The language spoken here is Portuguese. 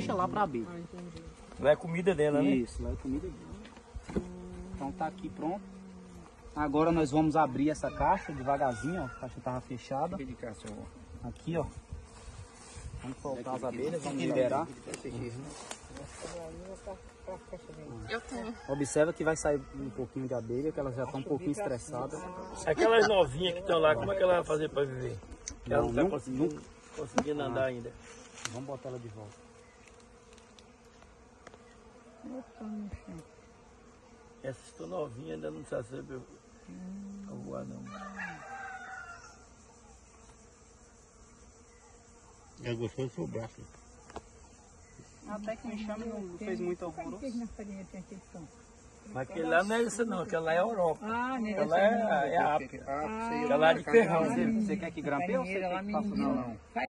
deixa lá pra abelha. Lá é comida dela, né? Isso, lá é comida dela. Então tá aqui pronto. Agora nós vamos abrir essa caixa devagarzinho, ó. A caixa tava fechada. Aqui, ó. Vamos colocar as abelhas, vamos liberar. Observa que vai sair um pouquinho de abelha, que elas já estão um pouquinho estressadas. Aquelas novinhas que estão lá, como é que ela vai fazer para viver? Ela não está Não. conseguindo andar ainda. Vamos botar ela de volta. Essas estão novinhas, ainda não sabe se voar não. É gostoso do seu braço. Até que o enxame não fez muito horroroso. Mas aquele lá não é essa não, aquela lá é a Europa. Ah, Aquela é a África. Aquela lá é de ferrão. Você quer que grampeie ou você quer que faça? Não.